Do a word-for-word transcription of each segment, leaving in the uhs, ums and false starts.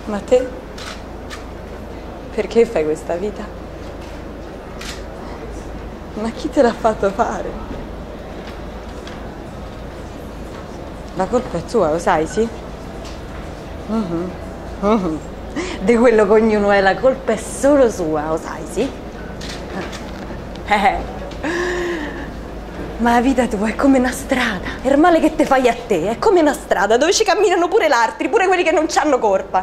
Ma te? Perché fai questa vita? Ma chi te l'ha fatto fare? La colpa è tua, lo sai, sì? Mm-hmm. Mm-hmm. Di quello che ognuno è, la colpa è solo sua, lo sai, sì? Eh. Ma la vita tua è come una strada, è il male che te fai a te, è come una strada dove ci camminano pure gli altri, pure quelli che non c'hanno colpa.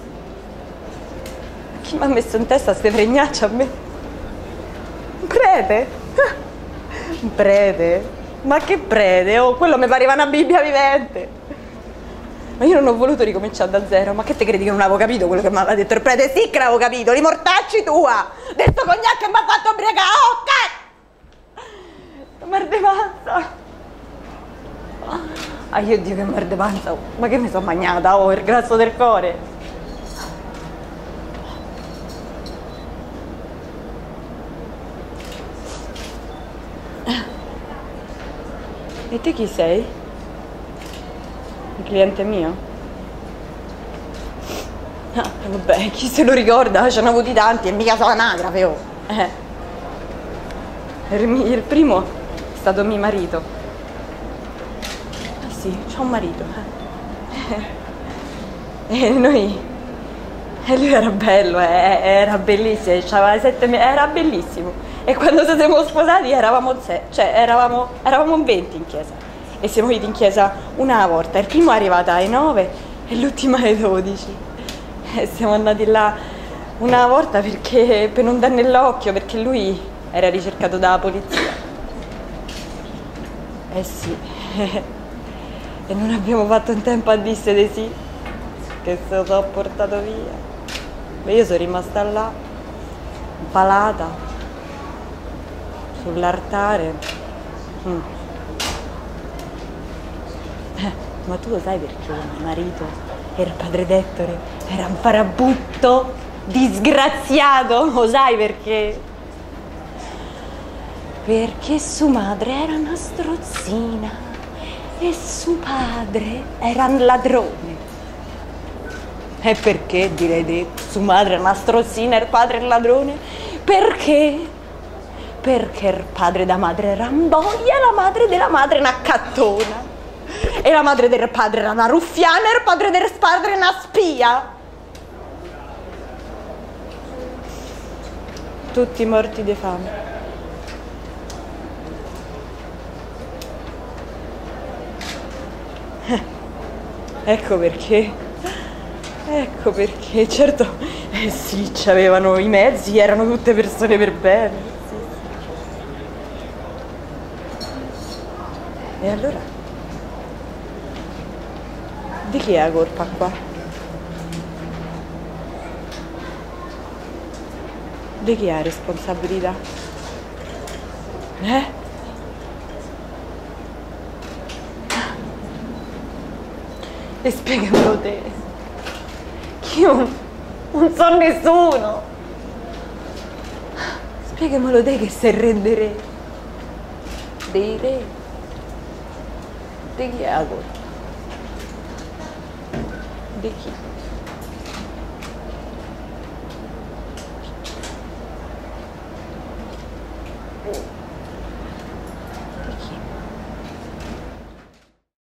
Chi mi ha messo in testa ste fregnacce a me? Un prete? Un prete? Ma che prete? Oh, quello mi pareva una Bibbia vivente. Ma io non ho voluto ricominciare da zero. Ma che te credi che non avevo capito quello che mi aveva detto il prete? Sì che l'avevo capito, li mortacci tua! Detto cognac che mi ha fatto ubriacare, oh cazzo! Merde panza! Ah, io Dio che merde panza! Ma che mi sono magnata, oh, il grasso del cuore! E te chi sei? Un cliente mio? Ah, vabbè, chi se lo ricorda? Ce n'ho avuti tanti e mica sono anagrafe, oh! Eh. Il, il primo è stato mio marito. Ah sì, c'ho un marito. Eh. E noi... E lui era bello, eh, era bellissimo, c'aveva sette mesi, era bellissimo. E quando ci siamo sposati eravamo, cioè, eravamo, eravamo venti in chiesa. E siamo venuti in chiesa una volta. Il primo è arrivato alle nove e l'ultima alle dodici. E siamo andati là una volta perché, per non dar nell'occhio, perché lui era ricercato dalla polizia. Eh sì. E non abbiamo fatto in tempo a dire di sì, che se lo so portato via. Ma io sono rimasta là, impalata, sull'altare. Mm. Eh, ma tu lo sai perché mio marito era padre d'Ettore? Era un farabutto disgraziato, lo sai perché? Perché sua madre era una strozzina e suo padre era un ladrone. E perché, direi te, sua madre è una strozzina e il padre è un ladrone? Perché? Perché il padre da madre era un boia e la madre della madre una cattona. E la madre del padre era una ruffiana e il padre del padre una spia. Tutti morti di fame. Eh, ecco perché. Ecco perché, certo, eh sì, c'avevano i mezzi, erano tutte persone per bene. Sì, sì. E allora? Di chi è la colpa qua? Di chi è la responsabilità? Eh? E spiegamelo te. Io non so nessuno. Spiegamelo te che sei re dei re. Dei re. Di chi è la colpa? Di chi?